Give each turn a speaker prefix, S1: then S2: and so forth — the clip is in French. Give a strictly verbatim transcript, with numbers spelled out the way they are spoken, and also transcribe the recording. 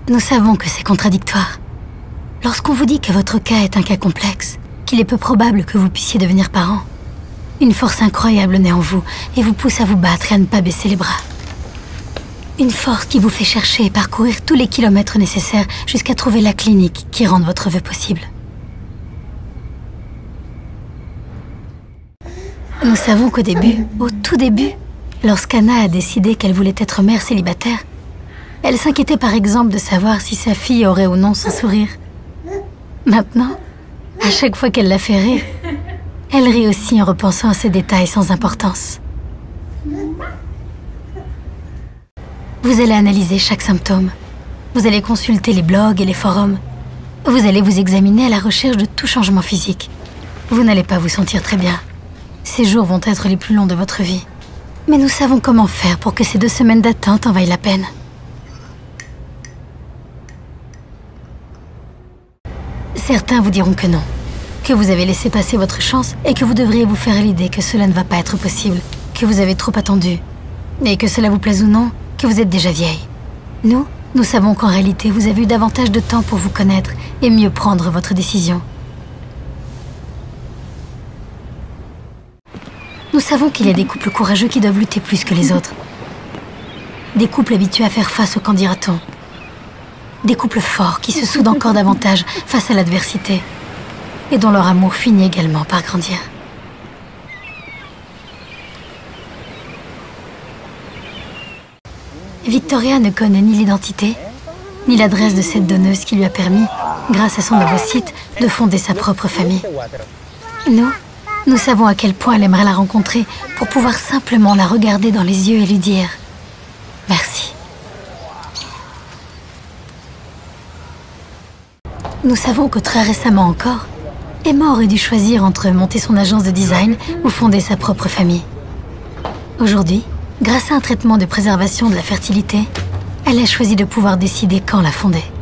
S1: Nous savons que c'est contradictoire. Lorsqu'on vous dit que votre cas est un cas complexe, qu'il est peu probable que vous puissiez devenir parent, une force incroyable naît en vous et vous pousse à vous battre et à ne pas baisser les bras. Une force qui vous fait chercher et parcourir tous les kilomètres nécessaires jusqu'à trouver la clinique qui rende votre vœu possible. Nous savons qu'au début, au tout début, lorsqu'Anna a décidé qu'elle voulait être mère célibataire, elle s'inquiétait par exemple de savoir si sa fille aurait ou non son sourire. Maintenant, à chaque fois qu'elle la fait rire, elle rit aussi en repensant à ces détails sans importance. Vous allez analyser chaque symptôme. Vous allez consulter les blogs et les forums. Vous allez vous examiner à la recherche de tout changement physique. Vous n'allez pas vous sentir très bien. Ces jours vont être les plus longs de votre vie. Mais nous savons comment faire pour que ces deux semaines d'attente en vaillent la peine. Certains vous diront que non, que vous avez laissé passer votre chance et que vous devriez vous faire à l'idée que cela ne va pas être possible, que vous avez trop attendu, et que cela vous plaise ou non, que vous êtes déjà vieille. Nous, nous savons qu'en réalité, vous avez eu davantage de temps pour vous connaître et mieux prendre votre décision. Nous savons qu'il y a des couples courageux qui doivent lutter plus que les autres. Des couples habitués à faire face au qu'en dira-t-on. Des couples forts qui se soudent encore davantage face à l'adversité et dont leur amour finit également par grandir. Victoria ne connaît ni l'identité, ni l'adresse de cette donneuse qui lui a permis, grâce à son nouveau site, de fonder sa propre famille. Nous, nous savons à quel point elle aimerait la rencontrer pour pouvoir simplement la regarder dans les yeux et lui dire « Merci ». Nous savons que très récemment encore, Emma aurait dû choisir entre monter son agence de design ou fonder sa propre famille. Aujourd'hui, grâce à un traitement de préservation de la fertilité, elle a choisi de pouvoir décider quand la fonder.